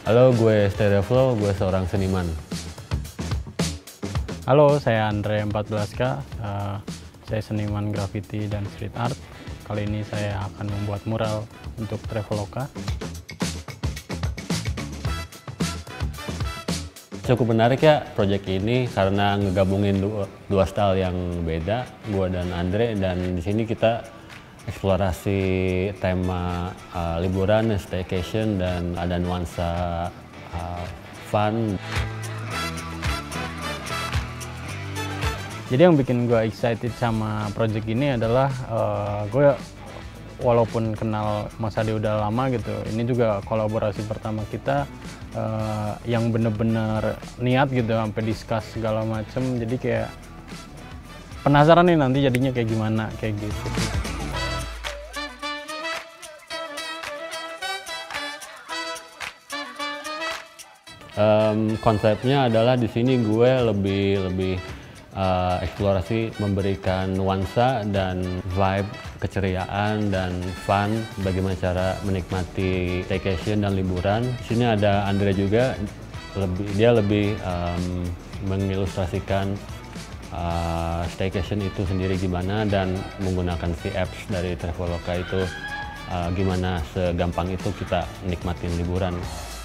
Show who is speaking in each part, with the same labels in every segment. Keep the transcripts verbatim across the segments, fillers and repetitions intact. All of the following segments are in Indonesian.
Speaker 1: Halo, gue Stereoflow, gue seorang seniman.
Speaker 2: Halo, saya Andre empat belas K, uh, saya seniman graffiti dan street art. Kali ini saya akan membuat mural untuk Traveloka.
Speaker 1: Cukup menarik ya proyek ini karena ngegabungin dua, dua style yang beda, gue dan Andre, dan di sini kita eksplorasi tema uh, liburan, staycation, dan ada nuansa uh, fun.
Speaker 2: Jadi yang bikin gue excited sama project ini adalah uh, gue walaupun kenal Mas Ade udah lama gitu, ini juga kolaborasi pertama kita uh, yang bener-bener niat gitu, sampai discuss segala macem. Jadi kayak penasaran nih nanti jadinya kayak gimana, kayak gitu.
Speaker 1: Um, konsepnya adalah di sini gue lebih lebih uh, eksplorasi, memberikan nuansa dan vibe keceriaan dan fun, bagaimana cara menikmati staycation dan liburan. Di sini ada Andre juga, lebih dia lebih um, mengilustrasikan uh, staycation itu sendiri gimana, dan menggunakan si apps dari Traveloka itu uh, gimana segampang itu kita nikmatin liburan.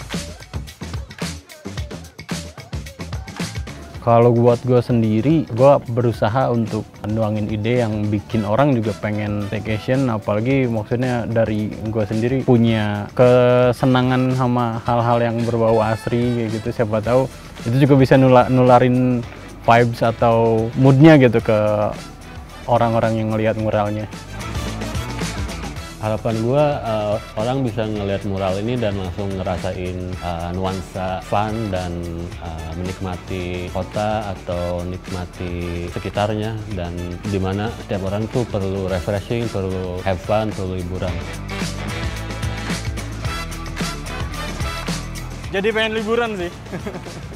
Speaker 2: Kalau buat gue sendiri, gue berusaha untuk nuangin ide yang bikin orang juga pengen staycation, apalagi maksudnya dari gue sendiri punya kesenangan sama hal-hal yang berbau asri kayak gitu. Siapa tahu itu juga bisa nularin vibes atau moodnya gitu ke orang-orang yang ngelihat muralnya.
Speaker 1: Harapan gue uh, orang bisa ngelihat mural ini dan langsung ngerasain uh, nuansa fun dan uh, menikmati kota atau nikmati sekitarnya, dan dimana setiap orang tuh perlu refreshing, perlu have fun, perlu liburan.
Speaker 2: Jadi pengen liburan sih.